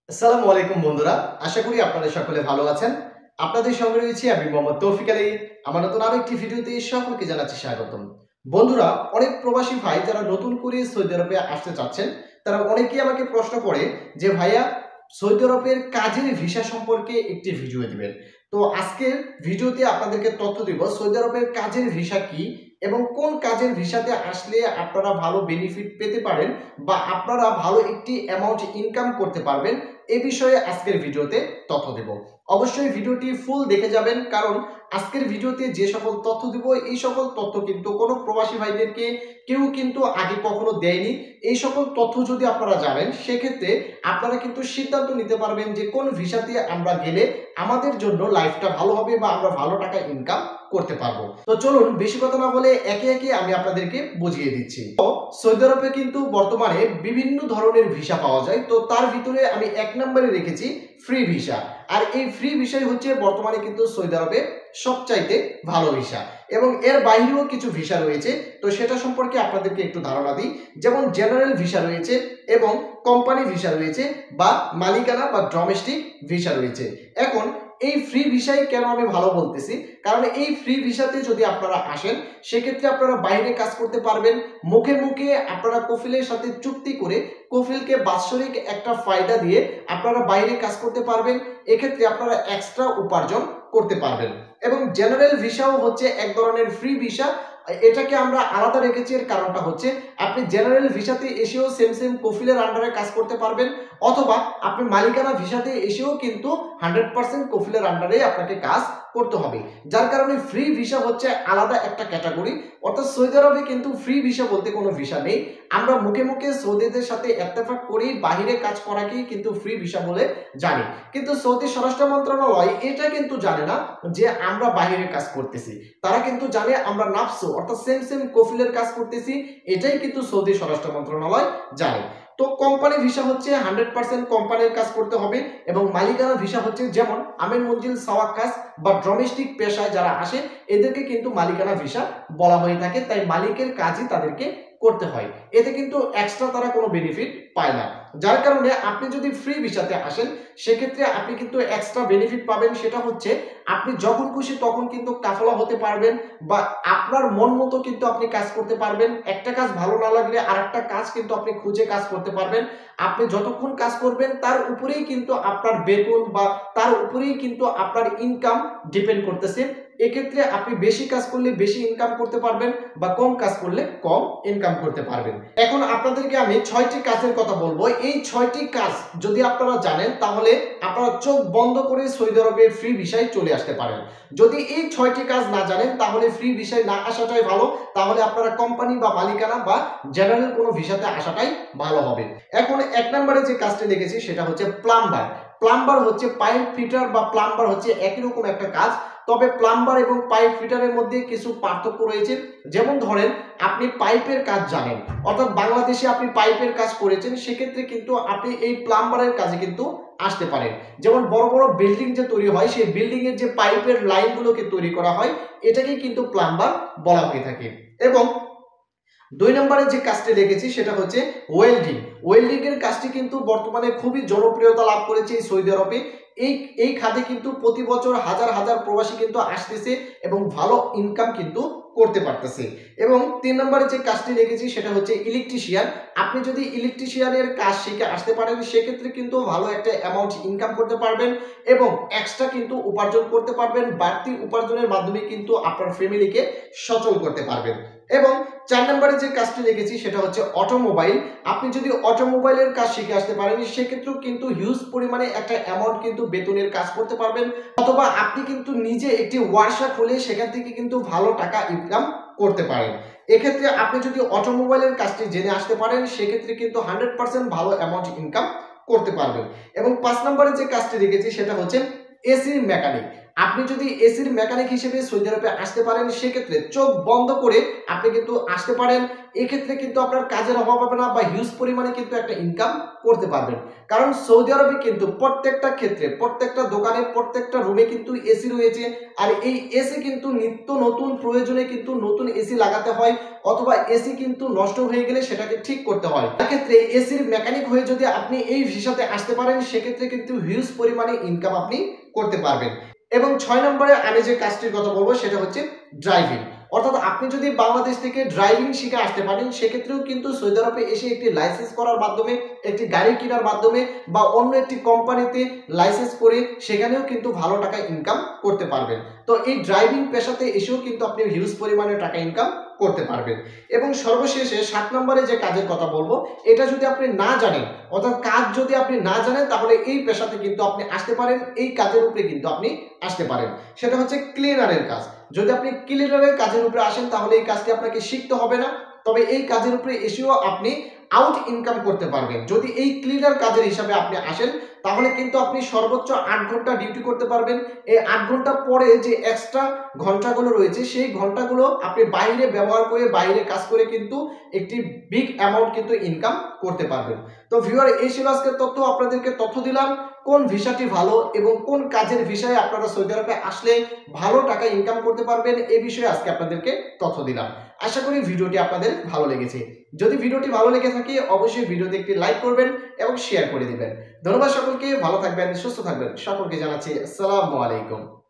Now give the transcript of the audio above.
আসসালামু আলাইকুম বন্ধুরা, আশা করি আপনারা সকলে ভালো আছেন। আপনাদের সঙ্গে রয়েছি আমি মোহাম্মদ তৌফিক আলী। আমার নতুন আরেকটি ভিডিওতে সকলকে জানাচ্ছি স্বাগতম। বন্ধুরা, অনেক প্রবাসী ভাই যারা নতুন করে সৌদি আরবে আসতে চাচ্ছেন, তারা অনেকেই আমাকে প্রশ্ন করে যে ভাইয়া সৌদি আরবের কাজের ভিসা সম্পর্কে একটি ভিডিও দিবেন। তো আজকের ভিডিওতে আপনাদেরকে তথ্য দিব সৌদি আরবের কাজের ভিসা কি এবং কোন কাজের ভিসাতে আসলে আপনারা ভালো বেনিফিট পেতে পারেন বা আপনারা ভালো একটি অ্যামাউন্ট ইনকাম করতে পারবেন। এ বিষয়ে আজকের ভিডিওতে তথ্য দেব। অবশ্যই ভিডিওটি ফুল দেখে যাবেন, কারণ আজকের ভিডিওতে যে সকল তথ্য দেব এই সকল তথ্য কিন্তু কোনো প্রবাসী ভাইদেরকে কেউ কিন্তু আগে কখনো দেয়নি। এই সকল তথ্য যদি আপনারা জানেন, সেক্ষেত্রে আপনারা কিন্তু সিদ্ধান্ত নিতে পারবেন যে কোন ভিসাতে আমরা গেলে আমাদের জন্য লাইফটা ভালো হবে বা আমরা ভালো টাকা ইনকাম করতে পারবো। তো চলুন বেশি কথা না বলে একে একে আমি আপনাদেরকে বুঝিয়ে দিচ্ছি। তো সৌদি আরবে কিন্তু বর্তমানে বিভিন্ন ধরনের ভিসা পাওয়া যায়। তো তার ভিতরে আমি এক নম্বরে রেখেছি ফ্রি ভিসা। আর এই ফ্রি ভিসাই হচ্ছে বর্তমানে কিন্তু সৌদি আরবে সবচাইতে ভালো ভিসা। এবং এর বাইরেও কিছু ভিসা রয়েছে, তো সেটা সম্পর্কে আপনাদেরকে একটু ধারণা দিই। যেমন জেনারেল ভিসা রয়েছে এবং কোম্পানি ভিসা রয়েছে বা মালিকানা বা ডোমেস্টিক ভিসা রয়েছে। এখন এই ফ্রি ভিসাই কেন আমি ভালো বলতেছি, কারণ এই ফ্রি ভিসাতে যদি আপনারা আসেন, সেক্ষেত্রে আপনারা বাইরে কাজ করতে পারবেন। মুখে মুখে আপনারা কফিলের সাথে চুক্তি করে কফিলকে বাৎসরিক একটা ফায়দা দিয়ে আপনারা বাইরে কাজ করতে পারবেন। এক্ষেত্রে আপনারা এক্সট্রা উপার্জন করতে পারবেন। এবং জেনারেল ভিসাও হচ্ছে এক ধরনের ফ্রি ভিসা। এটাকে আমরা আলাদা রেখেছি, এর কারণটা হচ্ছে আপনি জেনারেল ভিসাতে এসেও সেম কফিলের আন্ডারে কাজ করতে পারবেন, অথবা আপনি মালিকানা ভিসাতে এসেও কিন্তু 100% কফিলের আন্ডারে আপনাকে কাজ করতে হবে। যার কারণে ফ্রি ভিসা হচ্ছে আলাদা একটা ক্যাটাগরি। অর্থাৎ সৌদি আরবে কিন্তু ফ্রি ভিসা বলতে কোনো ভিসা নেই। আমরা মুখে মুখে সৌদিদের সাথে ইত্তেফাক করেই বাহিরে কাজ করাকেই কিন্তু ফ্রি ভিসা বলে জানি, কিন্তু সৌদি স্বরাষ্ট্র মন্ত্রণালয় এটা কিন্তু জানে না যে আমরা বাহিরে কাজ করতেছি। তারা কিন্তু জানে আমরা নাফসু অর্থাৎ সেম কফিলের কাজ করতেছি, এটাই কিন্তু সৌদি স্বরাষ্ট্র মন্ত্রণালয় জানে। তো কোম্পানি ভিসা হচ্ছে 100% কোম্পানির কাজ করতে হবে, এবং মালিকানা ভিসা হচ্ছে যেমন আমির মঞ্জিল সাওয়াক্কাস বা ডোমেস্টিক পেশায় যারা আসে এদেরকে কিন্তু মালিকানা ভিসা বলা হয়ে থাকে। তাই মালিকের কাজই তাদেরকে করতে হয়, এতে কিন্তু এক্সট্রা তারা কোনো বেনিফিট পায় না। যার কারণে আপনি যদি ফ্রি ভিসাতে আসেন, সেক্ষেত্রে আপনি কিন্তু এক্সট্রা বেনিফিট পাবেন। সেটা হচ্ছে আপনি যখন খুশি তখন কিন্তু কাফলা হতে পারবেন, বা আপনার মন মতো কিন্তু আপনি কাজ করতে পারবেন। একটা কাজ ভালো না লাগলে আরেকটা কাজ কিন্তু আপনি খুঁজে কাজ করতে পারবেন। আপনি যতক্ষণ কাজ করবেন তার উপরেই কিন্তু আপনার বেতন বা তার উপরেই কিন্তু আপনার ইনকাম ডিপেন্ড করতেছে। এক্ষেত্রে আপনি বেশি কাজ করলে বেশি ইনকাম করতে পারবেন, বা কম কাজ করলে কম ইনকাম করতে পারবেন। এখন আপনাদেরকে আমি 6টি কাজের কথা বলবো। এই 6টি কাজ যদি আপনারা জানেন, তাহলে আপনারা চোখ বন্ধ করে সৌদি আরবের ফ্রি ভিসায় চলে আসতে পারেন। যদি এই 6টি কাজ না জানেন, তাহলে ফ্রি ভিসায় না আসাটাই ভালো। তাহলে আপনারা কোম্পানি বা মালিকানা বা জেনারেল কোনো ভিসাতে আসাটাই ভালো হবে। এখন এক নম্বরে যে কাজটি দেখেছি সেটা হচ্ছে প্লাম্বার। প্লাম্বার হচ্ছে পাইপ ফিটার বা প্লাম্বার হচ্ছে একই রকম একটা কাজ, তবে প্লাম্বার এবং পাইপ ফিটারের মধ্যে কিছু পার্থক্য রয়েছে। যেমন ধরেন আপনি পাইপের কাজ জানেন, অর্থাৎ বাংলাদেশে আপনি পাইপের কাজ করেছেন, সেক্ষেত্রে কিন্তু আপনি এই প্লাম্বারের কাজে কিন্তু আসতে পারেন। যেমন বড় বড় বিল্ডিং যে তৈরি হয়, সেই বিল্ডিং এর যে পাইপের লাইনগুলোকে তৈরি করা হয়, এটাকেই কিন্তু প্লাম্বার বলা হয়ে থাকে। এবং 2 নম্বরে যে কাজটি দেখেছি সেটা হচ্ছে ওয়েল্ডিং। ওয়েল্ডিং এর কাজটি কিন্তু বর্তমানে খুবই জনপ্রিয়তা লাভ করেছে এই সৌদি আরবে। এই খাতে কিন্তু প্রতি বছর হাজার হাজার প্রবাসী কিন্তু আসতেছে এবং ভালো ইনকাম কিন্তু করতে পারতেছে। এবং 3 নম্বরে যে কাজটি দেখেছি সেটা হচ্ছে ইলেকট্রিশিয়ান। আপনি যদি ইলেকট্রিশিয়ানের কাজ শিখে আসতে পারেন, সেক্ষেত্রে কিন্তু ভালো একটা অ্যামাউন্ট ইনকাম করতে পারবেন এবং এক্সট্রা কিন্তু উপার্জন করতে পারবেন। বাড়তি উপার্জনের মাধ্যমে কিন্তু আপনার ফ্যামিলিকে সচল করতে পারবেন। এবং 4 নম্বরে যে কাজটি দেখেছি সেটা হচ্ছে অটোমোবাইল। আপনি যদি অটোমোবাইলের কাজ শিখে আসতে পারেন, সেক্ষেত্রেও কিন্তু হিউজ পরিমাণে একটা অ্যামাউন্ট কিন্তু বেতনের কাজ করতে পারবেন, অথবা আপনি কিন্তু নিজে একটি ওয়ার্কশপ খুলে সেখান থেকে কিন্তু ভালো টাকা ইনকাম করতে পারেন। এক্ষেত্রে আপনি যদি অটোমোবাইলের কাজটি জেনে আসতে পারেন, সেক্ষেত্রে কিন্তু 100% ভালো অ্যামাউন্ট ইনকাম করতে পারবেন। এবং 5 নম্বরে যে কাজটি দেখেছি সেটা হচ্ছে এসির মেকানিক। আপনি যদি এসির মেকানিক হিসেবে সৌদি আরবে আসতে পারেন সেক্ষেত্রে চোখ বন্ধ করে আপনি কিন্তু আসতে পারেন। এক্ষেত্রে কিন্তু আপনার কাজের অভাব হবে না বা হিউজ পরিমাণে কিন্তু একটা ইনকাম করতে পারবেন। কারণ সৌদি আরবে কিন্তু প্রত্যেকটা ক্ষেত্রে, প্রত্যেকটা দোকানে, প্রত্যেকটা রুমে কিন্তু এসি রয়েছে। আর এই এসি কিন্তু নিত্য নতুন প্রয়োজনে কিন্তু নতুন এসি লাগাতে হয়, অথবা এসি কিন্তু নষ্ট হয়ে গেলে সেটাকে ঠিক করতে হয়। সেক্ষেত্রে এসির মেকানিক হয়ে যদি আপনি এই ভিসাতে আসতে পারেন সেক্ষেত্রে কিন্তু হিউজ পরিমাণে ইনকাম আপনি করতে পারবেন। এবং 6 নম্বরে আমি যে কাজটির কথা বলবো সেটা হচ্ছে ড্রাইভিং। অর্থাৎ আপনি যদি বাংলাদেশ থেকে ড্রাইভিং শিখে আসতে পারেন সেক্ষেত্রেও কিন্তু সৌদি আরবে এসে একটি লাইসেন্স করার মাধ্যমে, একটি গাড়ি কেনার মাধ্যমে বা অন্য একটি কোম্পানিতে লাইসেন্স করে সেখানেও কিন্তু ভালো টাকা ইনকাম করতে পারবেন। তো এই ড্রাইভিং পেশাতে এসেও কিন্তু আপনি হিউজ পরিমাণে টাকা ইনকাম করতে পারবেন। এবং সর্বশেষে 7 নম্বরে যে কাজের কথা বলবো, এটা যদি আপনি না জানেন, অর্থাৎ কাজ যদি আপনি না জানেন তাহলে এই পেশাতে কিন্তু আপনি আসতে পারেন, এই কাজের উপরে কিন্তু আপনি আসতে পারেন। সেটা হচ্ছে ক্লিনারের কাজ। যদি আপনি ক্লিনারের কাজের উপরে আসেন তাহলে এই কাজটি আপনাকে শিখতে হবে না, তবে এই কাজের উপরে এসেও আপনি আউট ইনকাম করতে পারবেন। যদি এই ক্লিনার কাজের হিসাবে আপনি আসেন তাহলে কিন্তু আপনি সর্বোচ্চ 8 ঘন্টা ডিউটি করতে পারবেন। এই 8 ঘন্টা পরে যে এক্সট্রা ঘন্টাগুলো রয়েছে সেই ঘন্টাগুলো আপনি বাইরে ব্যবহার করে, বাইরে কাজ করে কিন্তু একটি বিগ অ্যামাউন্ট কিন্তু ইনকাম করতে পারবেন। তো ভিউয়ার, এই ছিল আজকের তথ্য। আপনাদেরকে তথ্য দিলাম কোন ভিসাটি ভালো এবং কোন কাজের বিষয়ে আপনারা সৌদি আরবে আসলে ভালো টাকা ইনকাম করতে পারবেন, এই বিষয়ে আজকে আপনাদেরকে তথ্য দিলাম। আশা করি ভিডিওটি আপনাদের ভালো লেগেছে। যদি ভিডিওটি ভালো লেগে থাকে অবশ্যই ভিডিওতে একটি লাইক করবেন এবং শেয়ার করে দিবেন। ধন্যবাদ সকলকে, ভালো থাকবেন, সুস্থ থাকবেন। সকলকে জানাচ্ছি আসসালামু আলাইকুম।